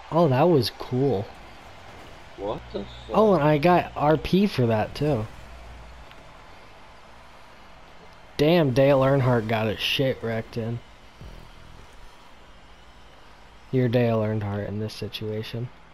Oh, that was cool. What the fuck? Oh, and I got R.P for that too. Damn, Dale Earnhardt got his shit wrecked in. You're Dale Earnhardt in this situation.